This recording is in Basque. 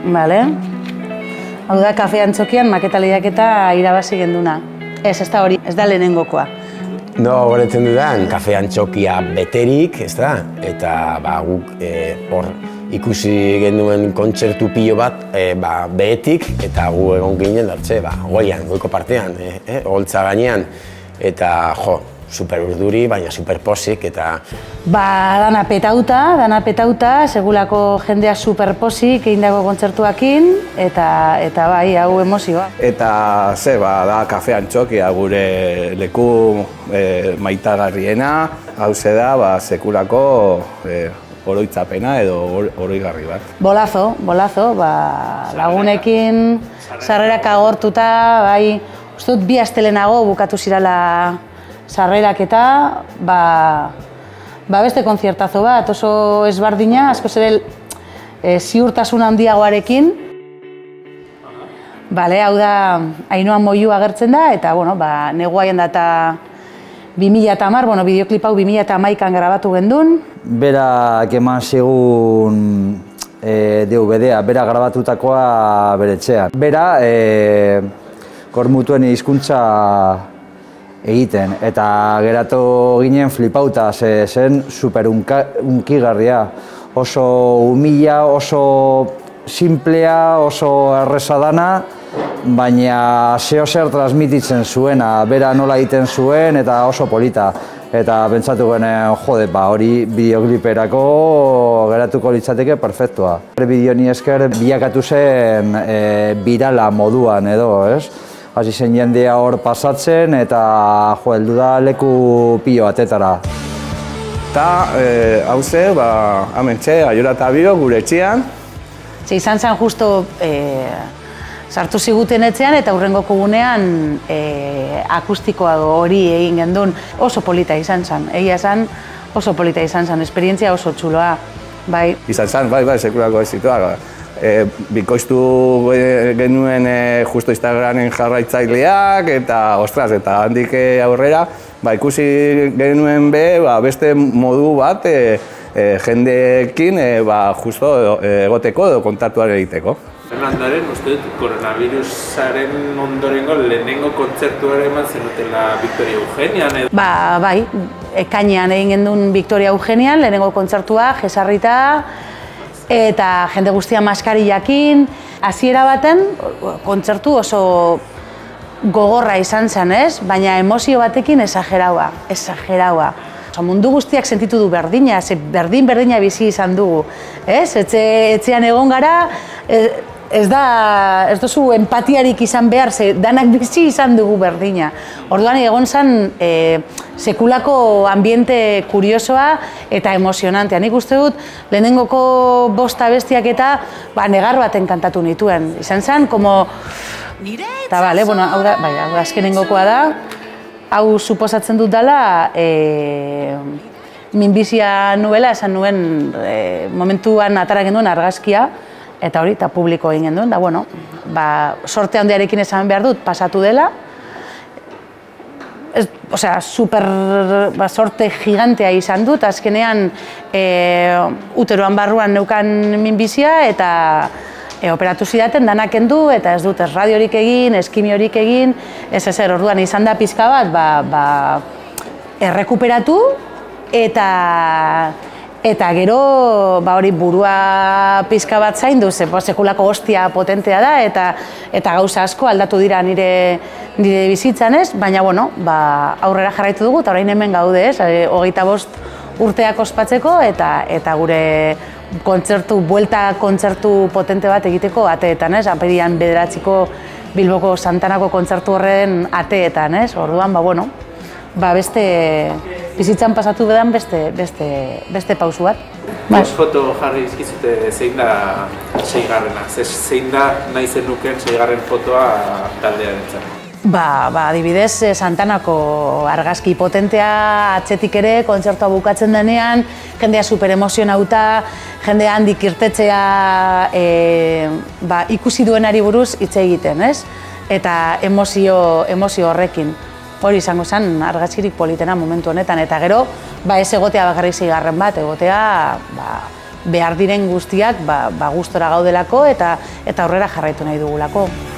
Bale. Hau da, kafe antzokian maketa lehiaketa irabazi genduna. Ez da hori, ez da lehenengokoa. No, horretzen dudan, kafe antzokia beterik, ez da? Eta guk hor ikusi genduen kontzertu pilo bat behetik, eta gu egon ginen dartze, goian, goiko partean, holtza gainean. Eta, super urduri, baina super posik, eta... Dana petauta, segulako jendea super posik egindako kontzertuakin, eta bai, hau emozioa. Eta da kafe antzokia gure leku maitagarriena, hau da sekulako oroitzapena edo oroigarri bat. Bolazo, lagunekin sarrerak agortuta, bai, uste dut 2 astelenago bukatu zirala sarrerak eta beste konziertazo bat, oso ezbardina, askoz ere ziurtasun handiagoarekin. Hau da, Ainhoa Moiu agertzen da, eta neguaien data 2010, bideoklip hau 2011an grabatu gendun. Berak eman zigun DVD-a, bera grabatutakoa bere etxean. Bera, kormutuen hizkuntza egiten, eta geratu ginen flipauta, zen super unkigarria. Oso humila, oso simplea, oso erreza dana, baina zer transmititzen zuena, bera nola egiten zuen eta oso polita. Eta pentsatu genen, hori bideokliperako geratuko litzateke perfektua. Bideoni esker bilakatu zen birala moduan edo, ez? Hasi zen jendea hor pasatzen eta heldu da leku pilo batetara. Eta hau hementxe, Aiora eta Biro gure etxean. Izan zen justo sartu ziguten etxean eta hurrengoko gunean akustikoa hori egin gendun. Oso polita izan zen, egia zen oso polita izan zen, esperientzia oso txuloa. Izan zen, sekulako ezitua. Bikoiztu genuen justo Instagramen jarraitzaileak eta eta handik aurrera ikusi genuen beste modu bat jendeekin justo egoteko edo kontaktuan egiteko. Fernandaren, uste dut, koronavirusaren ondorengo lehenengo kontzertuaren eman zenutela Victoria Eugenian. Bai, ekainean egin gendun Victoria Eugenian, lehenengo kontzertua, jesarrita, eta jende guztia maskarillakin. Hasiera baten, kontzertu oso gogorra izan zen, ez? Baina emozio batekin exageraua. Mundu guztiak sentitu du berdina, berdina bizi izan dugu. Etxean egon gara, ez duzu empatiarik izan behar, danak bizi izan dugu berdina. Orduan egon zen sekulako ambiente kuriosoa eta emozionantea. Nik uste dut, lehenengoko 5 abestiak eta negar baten kantatu nituen. Izan zen, como... Eta bale, hau da, azkenengokoa da. Hau suposatzen dut dela, minbizia nuela, esan nuen momentuan atara genduen argazkia, eta hori, eta publiko egin genduen, sorte handiarekin esan behar dut, pasatu dela. Super sorte gigantea izan dut, azkenean uteroan barruan neukan minbizia, eta operatu zidaten danak kendu, eta ez dut ez radiorik egin, ez kimiorik egin, ez ezer, orduan izan da pizka bat, errekuperatu, eta gero hori burua pizka bat zaindu, sekulako hostia potentea da, eta gauza asko aldatu dira nire bizitzan ez, baina aurrera jarraitu dugu, eta orain hemen gaude ez, 25 urteak ospatzeko, eta gure buelta kontzertu potente bat egiteko ateetan, ez? Apirian 9ko Bilboko Santanako kontzertu horren ateetan, ez? Orduan, beste bizitzan pasatu bedan beste pausu bat. Foto jarri izkizute zein da 6garrena, zein da nahi zenuken 6garren fotoa taldearentzat? Adibidez, Santanako argazki potentea, atzetik ere, kontzertua bukatzen denean, jendea super emozionauta, jendea handik irtetzea ikusi duenari buruz hitz egiten, ez? Eta emozio horrekin. Hori izango zen argazkirik politena momentu honetan, eta gero, ez egotea bakarrik 6garren bat, egotea behar diren guztiak gustora gaudelako eta aurrera jarraitu nahi dugulako.